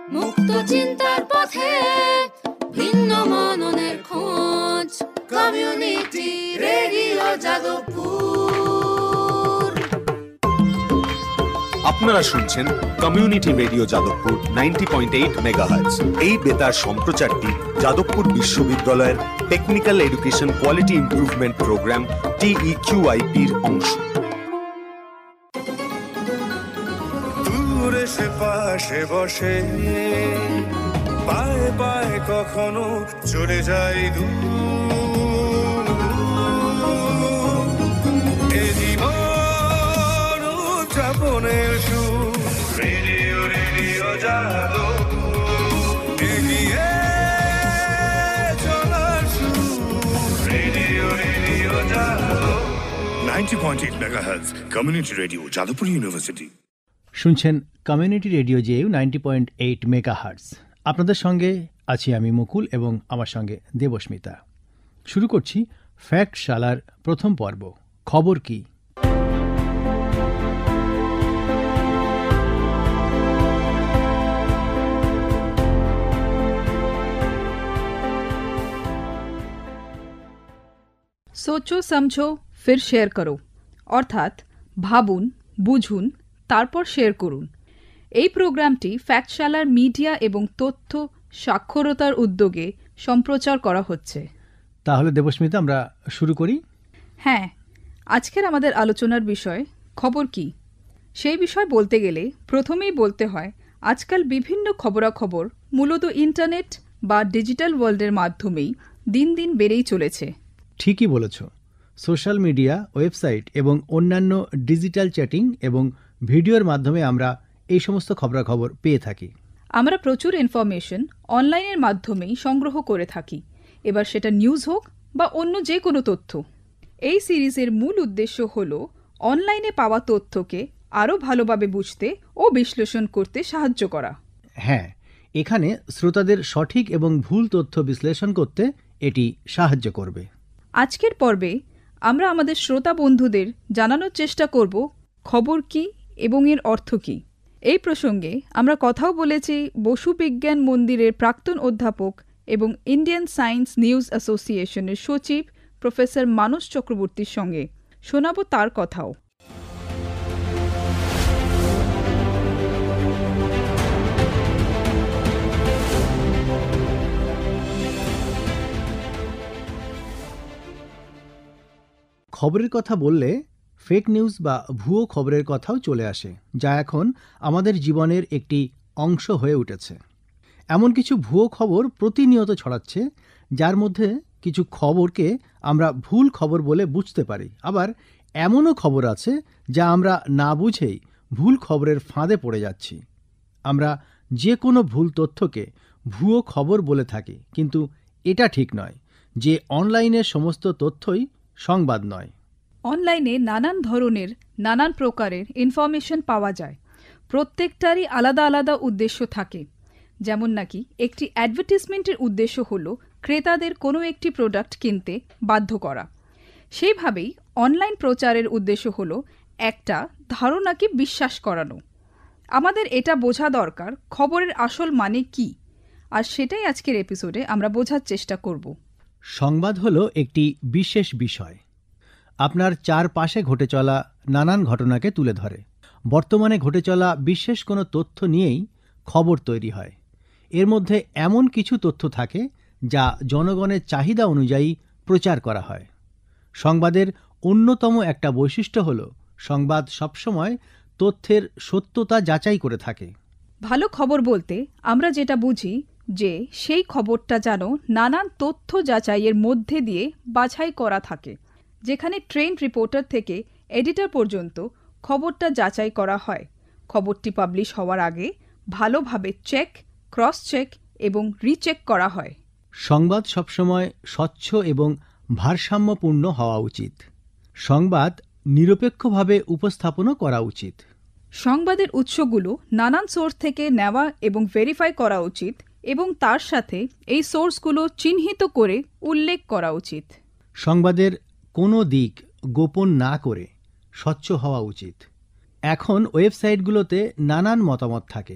মুক্ত চিন্তার পথে ভিন্ন মননের খোঁজ, কমিউনিটি রেডিও যাদবপুর। আপনারা শুনছেন কমিউনিটি রেডিও যাদবপুর 90.8 মেগাহার্টজ। এই বেতার সম্প্রচারটি যাদবপুর বিশ্ববিদ্যালয়ের technical education quality improvement programme TEQIP-র অংশ। দূরে সে পাশে বসে, পায়ে পায়ে কখনো চলে যায় দূর। এ জীবন উদযাপনের সুর, রেডিও রেডিও যাদবপুর। এগিয়ে চলার সুর, radio radio Jadavpur. 90.8 megahertz community radio Jadavpur university. শুনছেন কমিউনিটি রেডিও জেইউ 90.8 মেগাহার্টজ। আপনাদের সঙ্গে আছি আমি মুকুল এবং আমার সঙ্গে দেবস্মিতা। শুরু করছি ফ্যাক্টশালার প্রথম পর্ব, খবর কি। সোচো সমঝো ফির শেয়ার করো, অর্থাৎ ভাবুন, বুঝুন, তারপর শেয়ার করুন। এই প্রোগ্রামটি ফ্যাক্টশালার মিডিয়া এবং তথ্য সাক্ষরতার উদ্যোগে সম্প্রচার করা হচ্ছে। তাহলে দেবস্মিতা, আমরা শুরু করি। হ্যাঁ, আজকের আমাদের আলোচনার বিষয় খবর কি। সেই বিষয় বলতে গেলে প্রথমেই বলতে হয়, আজকাল বিভিন্ন খবরাখবর মূলত ইন্টারনেট বা ডিজিটাল ওয়ার্ল্ডের মাধ্যমেই দিন দিন বেড়েই চলেছে। ঠিকই বলেছ। সোশ্যাল মিডিয়া, ওয়েবসাইট এবং অন্যান্য ডিজিটাল চ্যাটিং এবং ভিডিওর মাধ্যমে আমরা এই সমস্ত খবরাখবর পেয়ে থাকি। আমরা প্রচুর ইনফরমেশন অনলাইনের মাধ্যমেই সংগ্রহ করে থাকি, এবার সেটা নিউজ হোক বা অন্য যে কোনো তথ্য। এই সিরিজের মূল উদ্দেশ্য হল অনলাইনে পাওয়া তথ্যকে আরও ভালোভাবে বুঝতে ও বিশ্লেষণ করতে সাহায্য করা। হ্যাঁ, এখানে শ্রোতাদের সঠিক এবং ভুল তথ্য বিশ্লেষণ করতে এটি সাহায্য করবে। আজকের পর্বে আমরা আমাদের শ্রোতা বন্ধুদের জানানোর চেষ্টা করব খবর কি এবং এর অর্থ কী। এই প্রসঙ্গে আমরা কথাও বলেছি বসু বিজ্ঞান মন্দিরের প্রাক্তন অধ্যাপক এবং ইন্ডিয়ান সায়েন্স নিউজ অ্যাসোসিয়েশনের সচিব প্রফেসর মানস চক্রবর্তীর সঙ্গে। শোনাব তার কথাও। খবরের কথা বললে ফেক নিউজ বা ভুয়ো খবরের কথাও চলে আসে, যা এখন আমাদের জীবনের একটি অংশ হয়ে উঠেছে। এমন কিছু ভুয়ো খবর প্রতিনিয়ত ছড়াচ্ছে, যার মধ্যে কিছু খবরকে আমরা ভুল খবর বলে বুঝতে পারি, আবার এমনও খবর আছে যা আমরা না বুঝেই ভুল খবরের ফাঁদে পড়ে যাচ্ছি। আমরা যে কোনো ভুল তথ্যকে ভুয়ো খবর বলে থাকি, কিন্তু এটা ঠিক নয় যে অনলাইনের সমস্ত তথ্যই সংবাদ নয়। অনলাইনে নানান ধরনের, নানান প্রকারের ইনফরমেশন পাওয়া যায়। প্রত্যেকটারই আলাদা আলাদা উদ্দেশ্য থাকে। যেমন নাকি একটি অ্যাডভার্টিজমেন্টের উদ্দেশ্য হলো ক্রেতাদের কোনো একটি প্রোডাক্ট কিনতে বাধ্য করা, সেইভাবেই অনলাইন প্রচারের উদ্দেশ্য হলো একটা ধারণাকে বিশ্বাস করানো। আমাদের এটা বোঝা দরকার খবরের আসল মানে কি, আর সেটাই আজকের এপিসোডে আমরা বোঝার চেষ্টা করব। সংবাদ হলো একটি বিশেষ বিষয়। আপনার চারপাশে ঘটে চলা নানান ঘটনাকে তুলে ধরে। বর্তমানে ঘটে চলা বিশেষ কোনো তথ্য নিয়েই খবর তৈরি হয়। এর মধ্যে এমন কিছু তথ্য থাকে যা জনগণের চাহিদা অনুযায়ী প্রচার করা হয়। সংবাদের অন্যতম একটা বৈশিষ্ট্য হল সংবাদ সবসময় তথ্যের সত্যতা যাচাই করে থাকে। ভালো খবর বলতে আমরা যেটা বুঝি যে সেই খবরটা যেন নানান তথ্য যাচাইয়ের মধ্যে দিয়ে বাছাই করা থাকে, যেখানে ট্রেন্ড রিপোর্টার থেকে এডিটর পর্যন্ত খবরটা যাচাই করা হয়। খবরটি পাবলিশ হওয়ার আগে ভালোভাবে চেক, ক্রস চেক এবং রিচেক করা হয়। সংবাদ সবসময় স্বচ্ছ এবং ভারসাম্যপূর্ণ হওয়া উচিত। সংবাদ নিরপেক্ষভাবে উপস্থাপনও করা উচিত। সংবাদের উৎসগুলো নানান সোর্স থেকে নেওয়া এবং ভেরিফাই করা উচিত, এবং তার সাথে এই সোর্সগুলো চিহ্নিত করে উল্লেখ করা উচিত। সংবাদের কোনো দিক গোপন না করে স্বচ্ছ হওয়া উচিত। এখন ওয়েবসাইটগুলোতে নানান মতামত থাকে।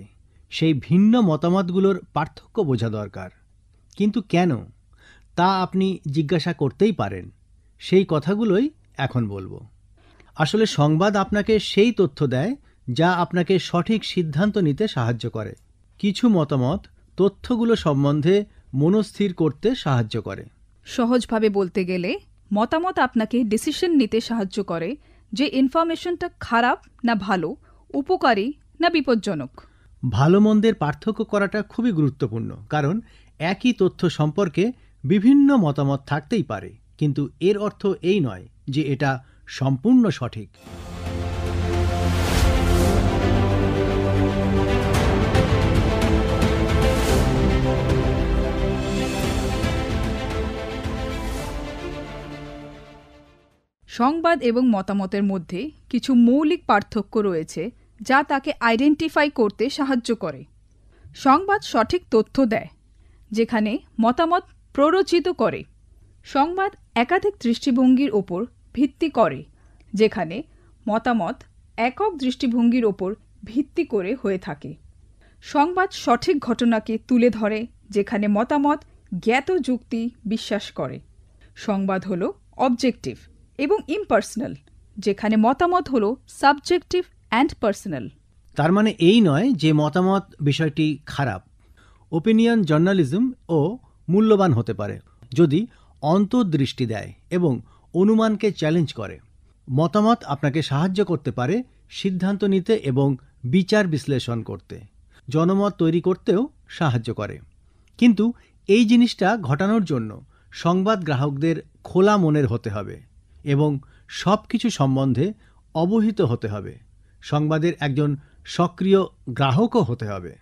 সেই ভিন্ন মতামতগুলোর পার্থক্য বোঝা দরকার। কিন্তু কেন তা আপনি জিজ্ঞাসা করতেই পারেন। সেই কথাগুলোই এখন বলবো। আসলে সংবাদ আপনাকে সেই তথ্য দেয় যা আপনাকে সঠিক সিদ্ধান্ত নিতে সাহায্য করে। কিছু মতামত তথ্যগুলো সম্বন্ধে মনস্থির করতে সাহায্য করে। সহজভাবে বলতে গেলে মতামত আপনাকে ডিসিশন নিতে সাহায্য করে যে ইনফরমেশনটা খারাপ না ভালো, উপকারী না বিপজ্জনক। ভালো মন্দের পার্থক্য করাটা খুবই গুরুত্বপূর্ণ, কারণ একই তথ্য সম্পর্কে বিভিন্ন মতামত থাকতেই পারে, কিন্তু এর অর্থ এই নয় যে এটা সম্পূর্ণ সঠিক। সংবাদ এবং মতামতের মধ্যে কিছু মৌলিক পার্থক্য রয়েছে যা তাকে আইডেন্টিফাই করতে সাহায্য করে। সংবাদ সঠিক তথ্য দেয়, যেখানে মতামত প্ররোচিত করে। সংবাদ একাধিক দৃষ্টিভঙ্গির ওপর ভিত্তি করে, যেখানে মতামত একক দৃষ্টিভঙ্গির ওপর ভিত্তি করে হয়ে থাকে। সংবাদ সঠিক ঘটনাকে তুলে ধরে, যেখানে মতামত জ্ঞাত যুক্তি বিশ্বাস করে। সংবাদ হলো অবজেক্টিভ এবং ইমপার্সোনাল, যেখানে মতামত হলো সাবজেক্টিভ অ্যান্ড পার্সোনাল। তার মানে এই নয় যে মতামত বিষয়টি খারাপ। ওপিনিয়ন জার্নালিজম ও মূল্যবান হতে পারে যদি অন্তর্দৃষ্টি দেয় এবং অনুমানকে চ্যালেঞ্জ করে। মতামত আপনাকে সাহায্য করতে পারে সিদ্ধান্ত নিতে এবং বিচার বিশ্লেষণ করতে, জনমত তৈরি করতেও সাহায্য করে। কিন্তু এই জিনিসটা ঘটানোর জন্য সংবাদ গ্রাহকদের খোলা মনের হতে হবে এবং সব কিছু সম্বন্ধে অবহিত হতে হবে। সংবাদের একজন সক্রিয় গ্রাহকও হতে হবে।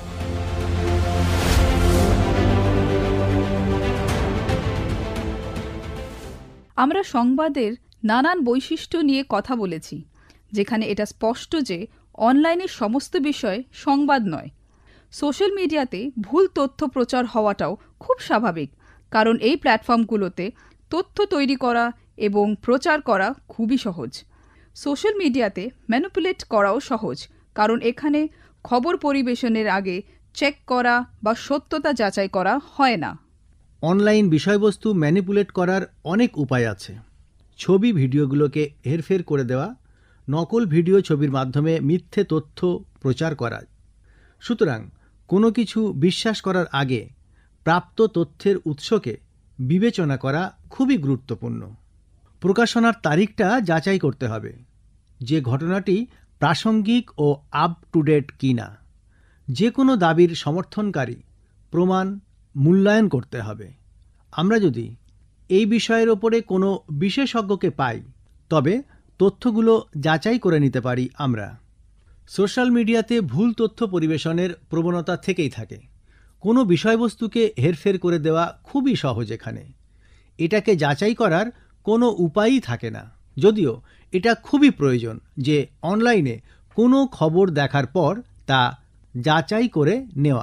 আমরা সংবাদের নানান বৈশিষ্ট্য নিয়ে কথা বলেছি, যেখানে এটা স্পষ্ট যে অনলাইনের সমস্ত বিষয় সংবাদ নয়। সোশ্যাল মিডিয়াতে ভুল তথ্য প্রচার হওয়াটাও খুব স্বাভাবিক, কারণ এই প্ল্যাটফর্মগুলোতে তথ্য তৈরি করা এবং প্রচার করা খুবই সহজ। সোশ্যাল মিডিয়াতে ম্যানিপুলেট করাও সহজ, কারণ এখানে খবর পরিবেশনের আগে চেক করা বা সত্যতা যাচাই করা হয় না। অনলাইন বিষয়বস্তু ম্যানিপুলেট করার অনেক উপায় আছে। ছবি ভিডিওগুলোকে হেরফের করে দেওয়া, নকল ভিডিও ছবির মাধ্যমে মিথ্যে তথ্য প্রচার করা। সুতরাং কোনো কিছু বিশ্বাস করার আগে প্রাপ্ত তথ্যের উৎসকে বিবেচনা করা খুবই গুরুত্বপূর্ণ। প্রকাশনার তারিখটা যাচাই করতে হবে, যে ঘটনাটি প্রাসঙ্গিক ও আপ টু ডেট কিনা। যে কোনো দাবির সমর্থনকারী প্রমাণ মূল্যায়ন করতে হবে। আমরা যদি এই বিষয়ের ওপরে কোনো বিশেষজ্ঞকে পাই, তবে তথ্যগুলো যাচাই করে নিতে পারি আমরা। সোশ্যাল মিডিয়াতে ভুল তথ্য পরিবেশনের প্রবণতা থেকেই থাকে। কোনো বিষয়বস্তুকে হেরফের করে দেওয়া খুবই সহজ এখানে। এটাকে যাচাই করার কোনো উপায়ই থাকে না, যদিও এটা খুবই প্রয়োজন যে অনলাইনে কোনো খবর দেখার পর তা যাচাই করে নেওয়া।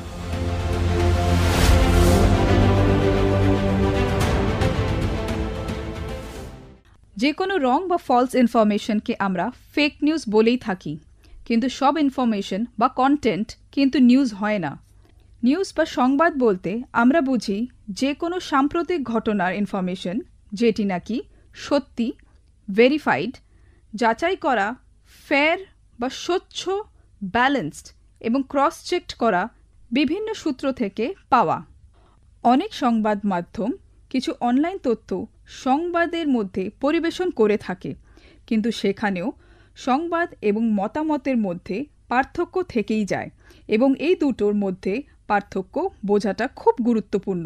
যে কোনো রং বা ফলস ইনফরমেশনকে আমরা ফেক নিউজ বলেই থাকি, কিন্তু সব ইনফরমেশন বা কন্টেন্ট কিন্তু নিউজ হয় না। নিউজ বা সংবাদ বলতে আমরা বুঝি যে কোনো সাম্প্রতিক ঘটনার ইনফরমেশন যেটি নাকি সত্যি, ভেরিফাইড, যাচাই করা, ফেয়ার বা স্বচ্ছ, ব্যালেন্সড এবং ক্রস চেকড করা বিভিন্ন সূত্র থেকে পাওয়া। অনেক সংবাদ মাধ্যম কিছু অনলাইন তথ্য সংবাদের মধ্যে পরিবেশন করে থাকে, কিন্তু সেখানেও সংবাদ এবং মতামতের মধ্যে পার্থক্য থেকেই যায়, এবং এই দুটোর মধ্যে পার্থক্য বোঝাটা খুব গুরুত্বপূর্ণ।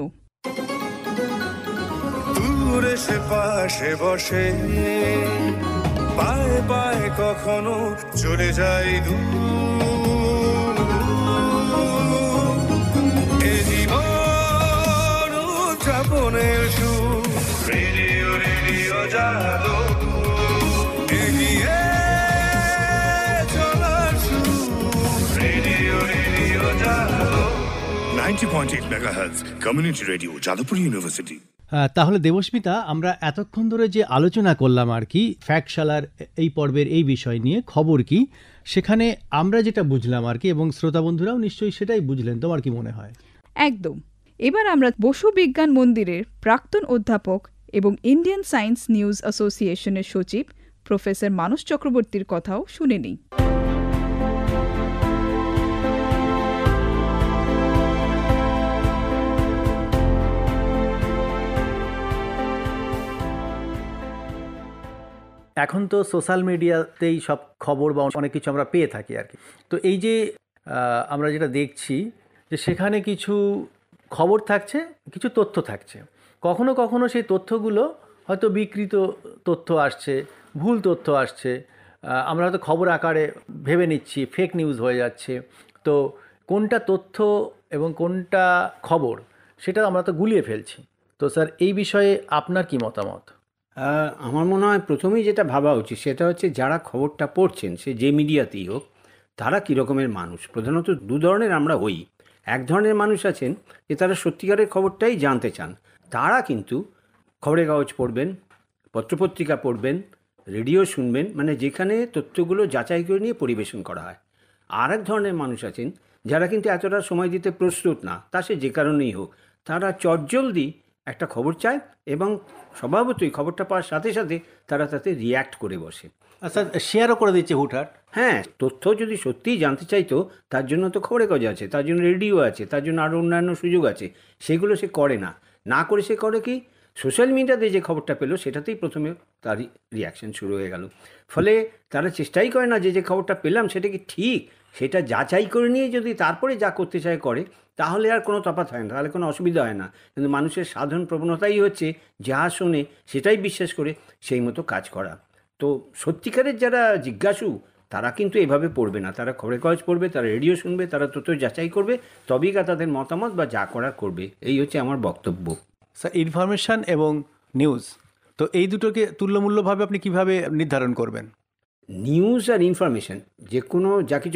দূরে সে পাশে বসে পায়ে পায়ে কখনো চলে যায় দূর। এ জীবন উদযাপনের সুর, রেডিও রেডিও জাদু এগিয়ে চলার সুর, radio radio Jadu 90.8 MHz community radio Jadavpur university. তাহলে দেবস্মিতা, আমরা এতক্ষণ ধরে যে আলোচনা করলাম আর কি ফ্যাক্টশালার এই পর্বের এই বিষয় নিয়ে, খবর কি, সেখানে আমরা যেটা বুঝলাম আর কি, এবং শ্রোতা বন্ধুরাও নিশ্চয়ই সেটাই বুঝলেন, তোমার কি মনে হয়? একদম। এবার আমরা বসু বিজ্ঞান মন্দিরের প্রাক্তন অধ্যাপক এবং ইন্ডিয়ান সায়েন্স নিউজ অ্যাসোসিয়েশনের সচিব প্রফেসর মানস চক্রবর্তীর কথাও শুনে নিই। এখন তো সোশ্যাল মিডিয়াতেই সব খবর বা অনেক কিছু আমরা পেয়ে থাকি আর কি। তো এই যে আমরা যেটা দেখছি যে সেখানে কিছু খবর থাকছে, কিছু তথ্য থাকছে, কখনো কখনো সেই তথ্যগুলো হয়তো বিকৃত তথ্য আসছে, ভুল তথ্য আসছে, আমরা হয়তো খবর আকারে ভেবে নিচ্ছি, ফেক নিউজ হয়ে যাচ্ছে। তো কোনটা তথ্য এবং কোনটা খবর সেটা আমরা তো গুলিয়ে ফেলছি। তো স্যার, এই বিষয়ে আপনার কি মতামত? আমার মনে হয় প্রথমেই যেটা ভাবা উচিত সেটা হচ্ছে যারা খবরটা পড়ছেন, সে যে মিডিয়াতেই হোক, তারা কী রকমের মানুষ। প্রধানত দু ধরনের আমরা হই। এক ধরনের মানুষ আছেন যে তারা সত্যিকারের খবরটাই জানতে চান, তারা কিন্তু খবরের কাগজ পড়বেন, পত্রপত্রিকা পড়বেন, রেডিও শুনবেন, মানে যেখানে তথ্যগুলো যাচাই করে নিয়ে পরিবেশন করা হয়। আর এক ধরনের মানুষ আছেন যারা কিন্তু এতটা সময় দিতে প্রস্তুত না, তা সে যে কারণেই হোক, তারা চটজলদি একটা খবর চায় এবং স্বভাবতই খবরটা পাওয়ার সাথে সাথে তারা তাতে রিয়্যাক্ট করে বসে। আচ্ছা, শেয়ারও করে দিচ্ছে হুটহাট। হ্যাঁ, তথ্য যদি সত্যিই জানতে চাইতো তার জন্য তো খবরের কাগজ আছে, তার জন্য রেডিও আছে, তার জন্য আরও অন্যান্য সুযোগ আছে, সেগুলো সে করে না। না করে সে করে কি, সোশ্যাল মিডিয়াতে যে খবরটা পেলো সেটাতেই প্রথমে তার রিয়াকশান শুরু হয়ে গেল। ফলে তারা চেষ্টাই করে না যে খবরটা পেলাম সেটা কি ঠিক, সেটা যাচাই করে নিয়ে যদি তারপরে যা করতে চায় করে, তাহলে আর কোনো তফাৎ হয় না, তাহলে কোনো অসুবিধা হয় না। কিন্তু মানুষের সাধারণ প্রবণতাই হচ্ছে যা শোনে সেটাই বিশ্বাস করে সেই মতো কাজ করা। তো সত্যিকারের যারা জিজ্ঞাসু তারা কিন্তু এভাবে পড়বে না, তারা খবরের কাগজ পড়বে, তারা রেডিও শুনবে, তারা তথ্য যাচাই করবে, তবেই তাদের মতামত বা যা করার করবে। এই হচ্ছে আমার বক্তব্য। স্যার, ইনফরমেশন এবং নিউজ, তো এই দুটোকে তুল্যমূল্যভাবে আপনি কিভাবে নির্ধারণ করবেন? নিউজ আর ইনফরমেশন, যে কোনো যা কিছু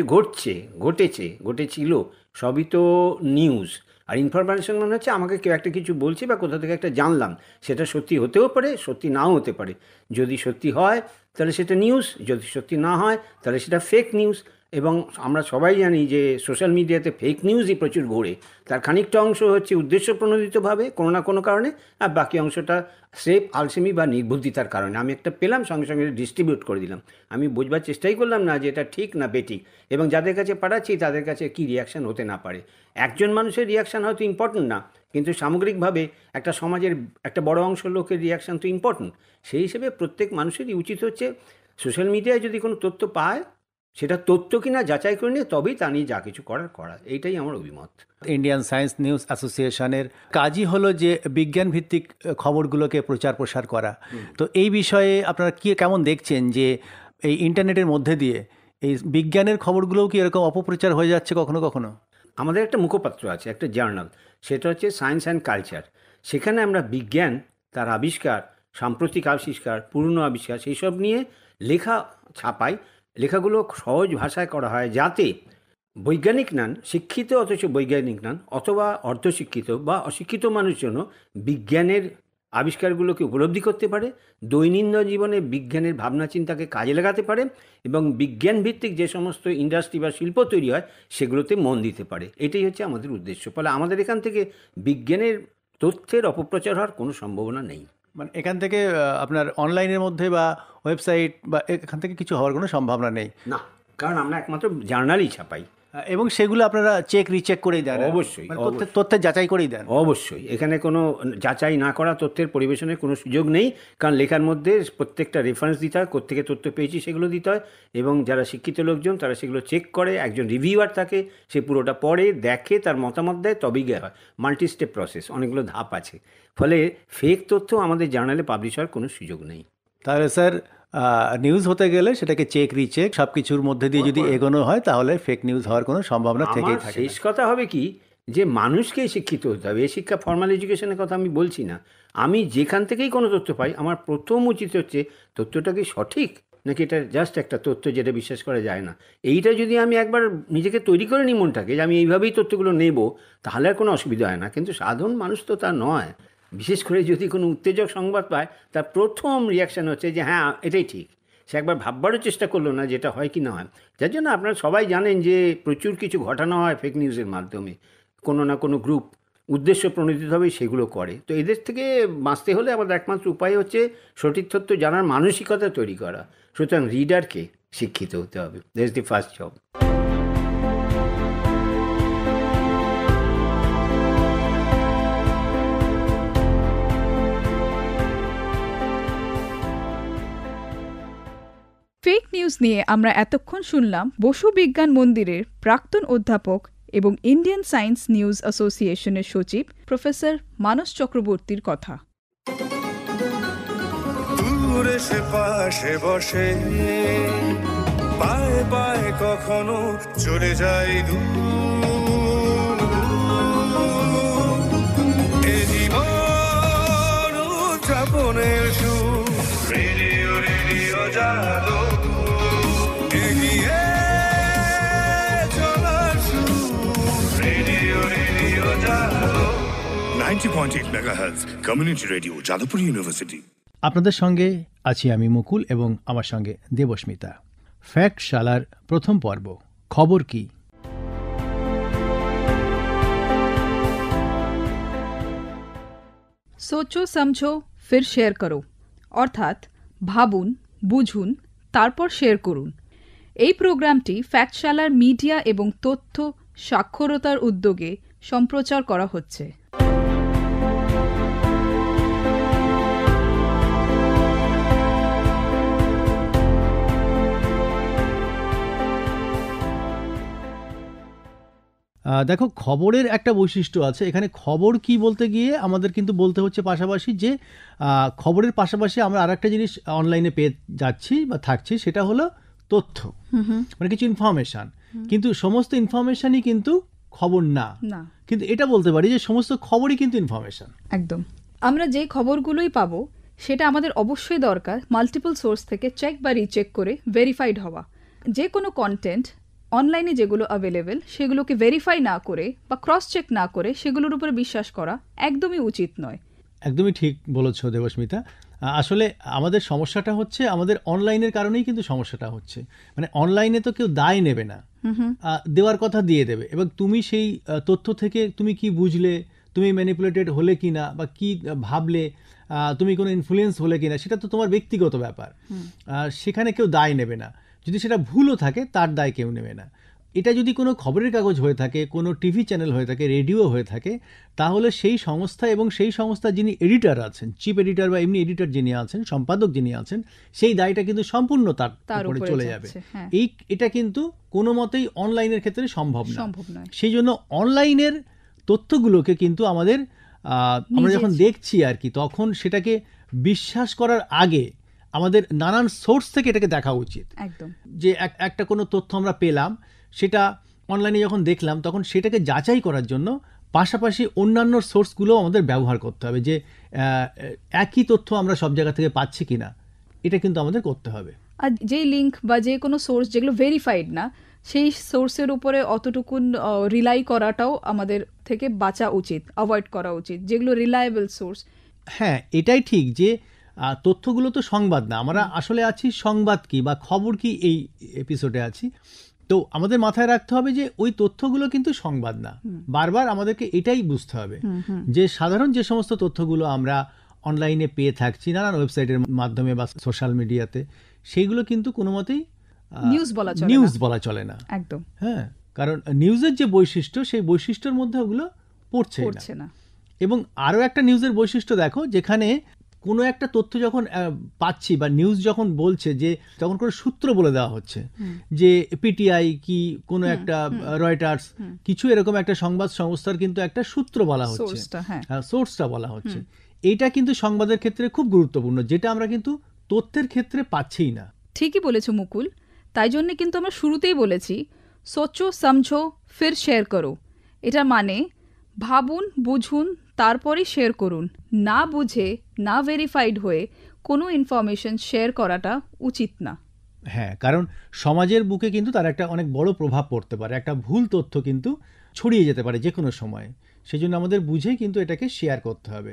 ঘটেছিল সবই তো নিউজ। আর ইনফরমেশন মানে হচ্ছে আমাকে কেউ একটা কিছু বলছে বা কোথা থেকে একটা জানলাম, সেটা সত্যি হতেও পারে, সত্যি নাও হতে পারে। যদি সত্যি হয় তাহলে সেটা নিউজ, যদি সত্যি না হয় তাহলে সেটা ফেক নিউজ। এবং আমরা সবাই জানি যে সোশ্যাল মিডিয়াতে ফেক নিউজই প্রচুর ঘোরে। তার খানিকটা অংশ হচ্ছে উদ্দেশ্যপ্রণোদিতভাবে কোনো না কোনো কারণে, আর বাকি অংশটা স্রেফ আলসেমি বা নির্বুদ্ধিতার কারণে। আমি একটা পেলাম, সঙ্গে সঙ্গে ডিস্ট্রিবিউট করে দিলাম, আমি বুঝবার চেষ্টাই করলাম না যে এটা ঠিক না বেঠিক, এবং যাদের কাছে পাঠাচ্ছি তাদের কাছে কী রিয়াকশান হতে না পারে। একজন মানুষের রিয়াকশান হয়তো ইম্পর্টেন্ট না, কিন্তু সামগ্রিকভাবে একটা সমাজের একটা বড় অংশ লোকের রিয়াকশান তো ইম্পর্টেন্ট। সেই হিসেবে প্রত্যেক মানুষেরই উচিত হচ্ছে সোশ্যাল মিডিয়ায় যদি কোনো তথ্য পায় সেটা তথ্য কিনা যাচাই করে নিয়ে তবেই তা নিয়ে যা কিছু করা। এইটাই আমার অভিমত। ইন্ডিয়ান সায়েন্স নিউজ অ্যাসোসিয়েশনের কাজই হলো যে বিজ্ঞান ভিত্তিক খবরগুলোকে প্রচার প্রসার করা। তো এই বিষয়ে আপনারা কেমন দেখছেন যে এই ইন্টারনেটের মধ্যে দিয়ে এই বিজ্ঞানের খবরগুলোও কি এরকম অপপ্রচার হয়ে যাচ্ছে কখনো কখনো? আমাদের একটা মুখপাত্র আছে, একটা জার্নাল, সেটা হচ্ছে সায়েন্স অ্যান্ড কালচার। সেখানে আমরা বিজ্ঞান, তার আবিষ্কার, সাম্প্রতিক আবিষ্কার, পুরনো আবিষ্কার, সেই সব নিয়ে লেখা ছাপাই। লেখাগুলো সহজ ভাষায় করা হয় যাতে বৈজ্ঞানিক নন, শিক্ষিত অথচ বৈজ্ঞানিক নন, অথবা অর্ধশিক্ষিত বা অশিক্ষিত মানুষজন বিজ্ঞানের আবিষ্কারগুলোকে উপলব্ধি করতে পারে, দৈনন্দিন জীবনে বিজ্ঞানের ভাবনা চিন্তাকে কাজে লাগাতে পারে, এবং বিজ্ঞান ভিত্তিক যে সমস্ত ইন্ডাস্ট্রি বা শিল্প তৈরি হয় সেগুলোতে মন দিতে পারে। এটাই হচ্ছে আমাদের উদ্দেশ্য। ফলে আমাদের এখান থেকে বিজ্ঞানের তথ্যের অপপ্রচার হওয়ার কোনো সম্ভাবনা নেই। মানে এখান থেকে আপনার অনলাইনের মধ্যে বা ওয়েবসাইট বা এখান থেকে কিছু হওয়ার কোনো সম্ভাবনা নেই না, কারণ আমরা একমাত্র জার্নালই ছাপাই এবং সেগুলো আপনারা রিচেক করেই দেন। অবশ্যই, তথ্যের যাচাই করেই দেন। অবশ্যই, এখানে কোনো যাচাই না করা তথ্যের পরিবেশনের কোনো সুযোগ নেই, কারণ লেখার মধ্যে প্রত্যেকটা রেফারেন্স দিতে হয়, কোত্থেকে তথ্য পেয়েছি সেগুলো দিতে হয়, এবং যারা শিক্ষিত লোকজন তারা সেগুলো চেক করে, একজন রিভিউয়ার থাকে, সে পুরোটা পড়ে দেখে, তার মতামত দেয়, তবেই গিয়ে হয়। মাল্টি স্টেপ প্রসেস, অনেকগুলো ধাপ আছে। ফলে ফেক তথ্য আমাদের জার্নালে পাবলিশ হওয়ার কোনো সুযোগ নেই। তাহলে স্যার, নিউজ হতে গেলে সেটাকে রিচেক সব কিছুর মধ্যে দিয়ে যদি এগোনো হয় তাহলে ফেক নিউজ হওয়ার কোনো সম্ভাবনা থেকেই থাকে। শেষ কথা হবে কি, যে মানুষকে শিক্ষিত হতে হবে। এই শিক্ষা ফর্মাল এডুকেশনের কথা আমি বলছি না। আমি যেখান থেকেই কোনো তথ্য পাই, আমার প্রথম উচিত হচ্ছে তথ্যটা কি সঠিক নাকি এটা জাস্ট একটা তথ্য যেটা বিশ্বাস করা যায় না। এইটা যদি আমি একবার নিজেকে তৈরি করে নিই মনটাকে যে আমি এইভাবেই তথ্যগুলো নেব, তাহলে আর কোনো অসুবিধা হয় না। কিন্তু সাধারণ মানুষ তো তা নয়, বিশেষ করে যদি কোনো উত্তেজক সংবাদ পায়, তার প্রথম রিয়াকশান হচ্ছে যে হ্যাঁ এটাই ঠিক। সে একবার ভাববারও চেষ্টা করলো না যেটা হয় কি না হয়। যার জন্য আপনারা সবাই জানেন যে প্রচুর কিছু ঘটানো হয় ফেক নিউজের মাধ্যমে। কোনো না কোনো গ্রুপ উদ্দেশ্য প্রণোদিতভাবেই সেগুলো করে। তো এদের থেকে বাঁচতে হলে আমাদের একমাত্র উপায় হচ্ছে সঠিক তথ্য জানার মানসিকতা তৈরি করা। সুতরাং রিডারকে শিক্ষিত হতে হবে। That's the first job. Fake news নিয়ে আমরা এতক্ষণ শুনলাম বসু বিজ্ঞান মন্দিরের প্রাক্তন অধ্যাপক এবং ইন্ডিয়ান সায়েন্স নিউজ অ্যাসোসিয়েশনের সচিব প্রফেসর মানস চক্রবর্তীর কথা। দূরে সে পাশে বসে, পায়ে পায়ে কখনো চলে যায় দূর। এ জীবন উদযাপনের সুর, রেডিও রেডিও জাদু, এগিয়ে চলার সুর, radio radio Jadu. 90.8 megahertz community radio, Jadavpur university. আপনাদের সঙ্গে আছি আমি মুকুল এবং আমার সঙ্গে দেবস্মিতা। ফ্যাক্টশালার প্রথম পর্ব, খবর কি। সোচো সমঝো ফির শেয়ার করো, অর্থাৎ ভাবুন, বুঝুন, তারপর শেয়ার করুন। এই প্রোগ্রামটি ফ্যাক্টশালার মিডিয়া এবং তথ্য সাক্ষরতার উদ্যোগে সম্প্রচার করা হচ্ছে। দেখো, খবরের একটা বৈশিষ্ট্য আছে এখানে। খবর কি বলতে গিয়ে আমাদের কিন্তু বলতে হচ্ছে পাশাপাশি যে খবরের পাশাপাশি আমরা আর একটা জিনিস অনলাইনে পেয়ে যাচ্ছি বা থাকছি, সেটা হলো তথ্য, মানে কিছু ইনফরমেশন। কিন্তু সমস্ত ইনফরমেশনই কিন্তু খবর না, কিন্তু এটা বলতে পারি যে সমস্ত খবরই কিন্তু ইনফরমেশন। একদম। আমরা যে খবরগুলোই পাবো সেটা আমাদের অবশ্যই দরকার মাল্টিপল সোর্স থেকে চেক বা রিচেক করে ভেরিফাইড হওয়া। যে কোনো কন্টেন্ট অনলাইনে যেগুলো অ্যাভেলেবেল সেগুলোকে ভেরিফাই না করে বা ক্রস চেক না করে সেগুলোর উপরে বিশ্বাস করা একদমই উচিত নয়। একদমই ঠিক বলেছ দেবস্মিতা। আসলে আমাদের সমস্যাটা হচ্ছে আমাদের অনলাইনের কারণেই কিন্তু সমস্যাটা হচ্ছে। মানে অনলাইনে তো কেউ দায় নেবে না, দেওয়ার কথা দিয়ে দেবে, এবং তুমি সেই তথ্য থেকে তুমি কি বুঝলে, তুমি ম্যানিপুলেটেড হলে কিনা বা কি ভাবলে, তুমি কোনো ইনফ্লুয়েন্স হলে কিনা, সেটা তো তোমার ব্যক্তিগত ব্যাপার। সেখানে কেউ দায় নেবে না। যদি সেটা ভুলও থাকে তার দায় কেউ নেবে না। এটা যদি কোনো খবরের কাগজ হয়ে থাকে, কোনো টিভি চ্যানেল হয়ে থাকে, রেডিও হয়ে থাকে, তাহলে সেই সংস্থা এবং সেই সংস্থার যিনি এডিটর আছেন, চিফ এডিটর বা এমনি এডিটর যিনি আছেন, সম্পাদক যিনি আছেন, সেই দায়টা কিন্তু সম্পূর্ণ তার উপরে চলে যাবে। এটা কিন্তু কোনো মতেই অনলাইনের ক্ষেত্রে সম্ভব নয়। সেই জন্য অনলাইনের তথ্যগুলোকে কিন্তু আমাদের আমরা যখন দেখছি আর কি, তখন সেটাকে বিশ্বাস করার আগে আমাদের নানান সোর্স থেকে এটাকে দেখা উচিত। একদম। যে একটা কোনো তথ্য আমরা পেলাম, সেটা অনলাইনে যখন দেখলাম, তখন সেটাকে যাচাই করার জন্য পাশাপাশি অন্যান্য সোর্সগুলো আমাদের ব্যবহার করতে হবে, যে একই তথ্য আমরা সব জায়গা থেকে পাচ্ছি কিনা, এটা কিন্তু আমাদের করতে হবে। আর যেই লিঙ্ক বা যে কোনো সোর্স যেগুলো ভেরিফাইড না, সেই সোর্সের উপরে অতটুকুন রিলাই করাটাও আমাদের থেকে বাঁচা উচিত, অ্যাভয়েড করা উচিত, যেগুলো রিলায়েবল সোর্স। হ্যাঁ, এটাই ঠিক যে তথ্যগুলো তো সংবাদ না। আমরা আসলে আছি সংবাদ কি বা খবর কি, এই এপিসোডে আছি। তো আমাদের মাথায় রাখতে হবে যে ওই তথ্যগুলো কিন্তু সংবাদ না। বারবার আমাদেরকে এটাই বুঝতে হবে যে সাধারণ যে সমস্ত তথ্যগুলো আমরা অনলাইনে পেয়ে থাকছি নানান ওয়েবসাইটের মাধ্যমে বা সোশ্যাল মিডিয়াতে, সেইগুলো কিন্তু কোনো মতেই নিউজ বলা চলে না। একদম। হ্যাঁ, কারণ নিউজের যে বৈশিষ্ট্য, সেই বৈশিষ্ট্যের মধ্যে ওগুলো পড়ছে না। এবং আরও একটা নিউজের বৈশিষ্ট্য দেখো, যেখানে কোনো একটা তথ্য যখন পাচ্ছি বা নিউজ যখন বলছে, যে যখন কোনো সূত্র বলে দেওয়া হচ্ছে, যে পিটিআই কি কোনো একটা রয়টার্স কিছু এরকম একটা সংবাদ সংস্থার কিন্তু একটা সূত্র বলা হচ্ছে, সোর্সটা বলা হচ্ছে, এইটা কিন্তু সংবাদের ক্ষেত্রে খুব গুরুত্বপূর্ণ, যেটা আমরা কিন্তু তথ্যের ক্ষেত্রে পাচ্ছিই না। ঠিকই বলেছো মুকুল। তাই জন্য কিন্তু আমরা শুরুতেই বলেছি সোচো সমঝো ফির শেয়ার করো। এটা মানে ভাবুন, বুঝুন, তারপরেই শেয়ার করুন। না বুঝে, না ভেরিফাইড হয়ে কোনো ইনফরমেশন শেয়ার করাটা উচিত না। হ্যাঁ, কারণ সমাজের বুকে কিন্তু তার একটা অনেক বড় প্রভাব পড়তে পারে। একটা ভুল তথ্য কিন্তু ছড়িয়ে যেতে পারে যে কোনো সময়। সেই জন্য আমাদের বুঝেই কিন্তু এটাকে শেয়ার করতে হবে।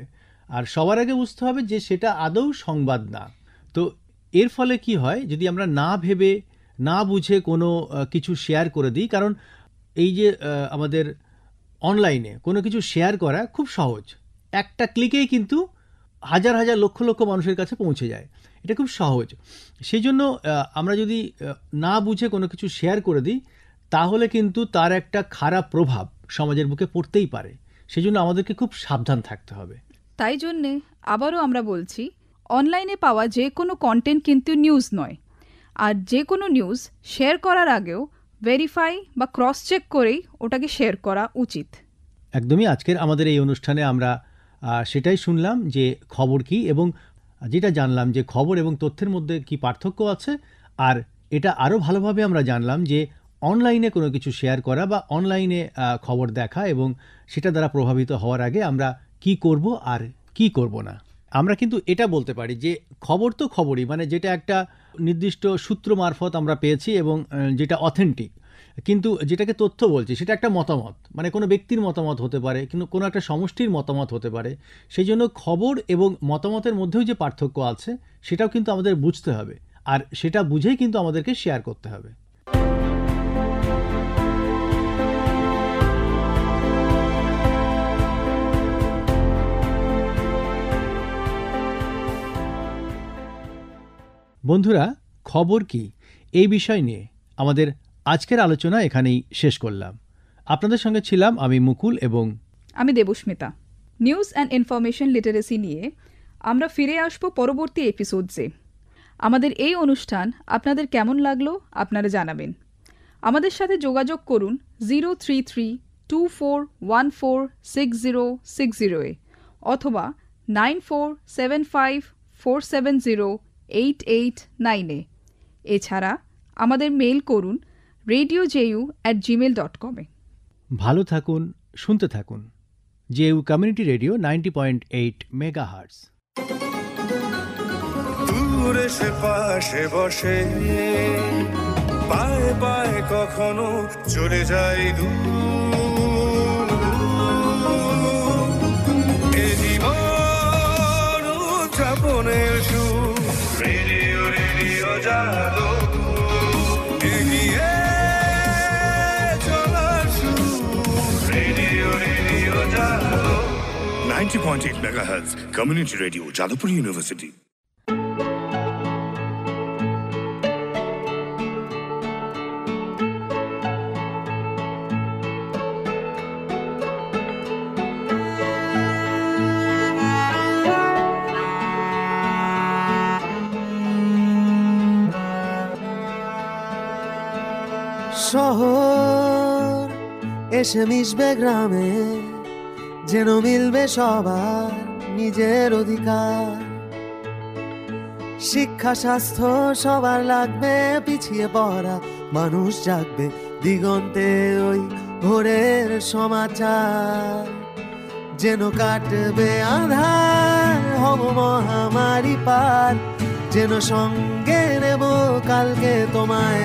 আর সবার আগে বুঝতে হবে যে সেটা আদৌ সংবাদ না। তো এর ফলে কি হয়, যদি আমরা না ভেবে না বুঝে কোনো কিছু শেয়ার করে দিই, কারণ এই যে আমাদের অনলাইনে কোনো কিছু শেয়ার করা খুব সহজ, একটা ক্লিকেই কিন্তু হাজার হাজার লক্ষ লক্ষ মানুষের কাছে পৌঁছে যায়, এটা খুব সহজ। সেই জন্য আমরা যদি না বুঝে কোনো কিছু শেয়ার করে দিই তাহলে কিন্তু তার একটা খারাপ প্রভাব সমাজের বুকে পড়তেই পারে। সেই জন্য আমাদেরকে খুব সাবধান থাকতে হবে। তাই জন্যে আবারও আমরা বলছি, অনলাইনে পাওয়া যে কোনো কন্টেন্ট কিন্তু নিউজ নয়। আর যে কোনো নিউজ শেয়ার করার আগেও ভেরিফাই বা ক্রস চেক করেই ওটাকে শেয়ার করা উচিত। একদমই। আজকের আমাদের এই অনুষ্ঠানে আমরা সেটাই শুনলাম যে খবর কি, এবং যেটা জানলাম যে খবর এবং তথ্যের মধ্যে কি পার্থক্য আছে, আর এটা আরও ভালোভাবে আমরা জানলাম যে অনলাইনে কোনো কিছু শেয়ার করা বা অনলাইনে খবর দেখা এবং সেটা দ্বারা প্রভাবিত হওয়ার আগে আমরা কি করব আর কি করব না। আমরা কিন্তু এটা বলতে পারি যে খবর তো খবরই, মানে যেটা একটা নির্দিষ্ট সূত্র মারফত আমরা পেয়েছি এবং যেটা অথেন্টিক, কিন্তু যেটাকে তথ্য বলছি সেটা একটা মতামত, মানে কোনো ব্যক্তির মতামত হতে পারে, কিন্তু কোনো একটা সমষ্টির মতামত হতে পারে। সেই জন্য খবর এবং মতামতের মধ্যেও যে পার্থক্য আছে সেটাও কিন্তু আমাদের বুঝতে হবে, আর সেটা বুঝেই কিন্তু আমাদেরকে শেয়ার করতে হবে। বন্ধুরা, খবর কি এই বিষয় নিয়ে আমাদের আজকের আলোচনা এখানেই শেষ করলাম। আপনাদের সঙ্গে ছিলাম আমি মুকুল এবং আমি Debasmita. News and information literacy নিয়ে আমরা ফিরে আসব পরবর্তী এপিসোডসে। আমাদের এই অনুষ্ঠান আপনাদের কেমন লাগলো আপনারা জানাবেন। আমাদের সাথে যোগাযোগ করুন 03324146060 অথবা 9475470889 এছাড়া আমাদের মেইল করুন RadioJU@gmail.com। ভালো থাকুন, শুনতে থাকুন জেইউ কমিউনিটি রেডিও 90.8 মেগাহার্টজ। দূরে সে পাশে বসে পায়ে পায়ে কখনো চলে যায় দূর, এ জীবন উদযাপনের সুর, রেডিও রেডিও জাদু এগিয়ে চলার সুর, radio radio Jadu 90.8 megahertz community radio Jadavpur university. শহর এসে মিশবে গ্রামে, যেন মিলবে সবার নিজের অধিকার। শিক্ষা স্বাস্থ্য সবার লাগবে, পিছিয়ে পড়া মানুষ জাগবে দিগন্তে ওই ভোরের সমাচার। যেন কাটবে আঁধার, হব মহামারী পার, যেন সঙ্গে নেব কালকে তোমায়।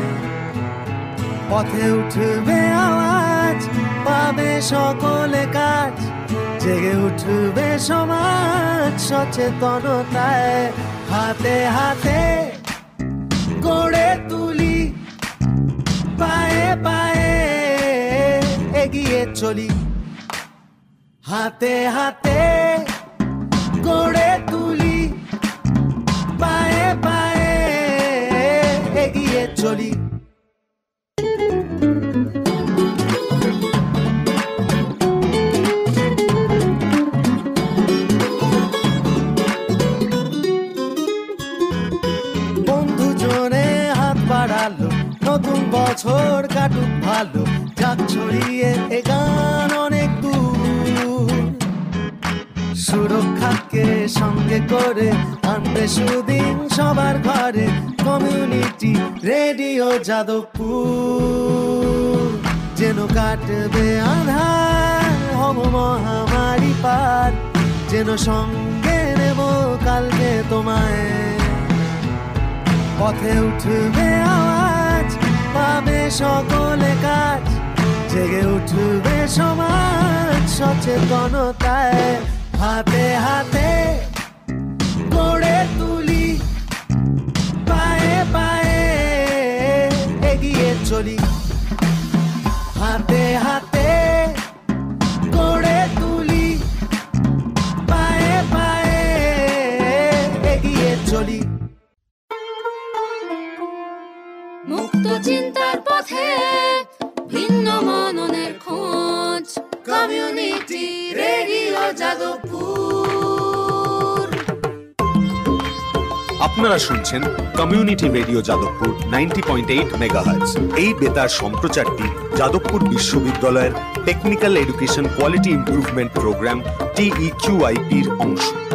পথে উঠবে আওয়াজ, পাবে সকলে কাজ, জেগে উঠবে সমাজ সচেতনতায়। হাতে হাতে গড়ে তুলি, পায়ে পায়ে এগিয়ে চলি। হাতে হাতে গড়ে তুলি, পায়ে পায়ে এগিয়ে চলি। নতুন বছর কাটুক ভালো, যাক ছড়িয়ে এ গান অনেক দূর। সুরক্ষাকে সঙ্গে করে আনবে সুদিন সবার ঘরে, কমিউনিটি রেডিও যাদবপুর। যেন কাটবে আঁধার, হব মহামারী পার, যেন সঙ্গে নেব কালকে তোমায়। পথে উঠবে আওয়াজ, পাবে সকলে কাজ, জেগে উঠবে সমাজ সচেতনতায়। হাতে হাতে গড়ে তুলি, পায়ে পায়ে এগিয়ে চলি, হাতে হাতে গড়ে তুলি, পায়ে পায়ে এগিয়ে চলি। মুক্ত চিন্তার পথে ভিন্ন মননের খোঁজ, কমিউনিটি রেডিও যাদবপুর। আপনারা শুনছেন কমিউনিটি রেডিও যাদবপুর 90.8 মেগাহার্টজ। এই বেতার সম্প্রচারটি যাদবপুর বিশ্ববিদ্যালয়ের technical education quality improvement programme TEQIP-র অংশ।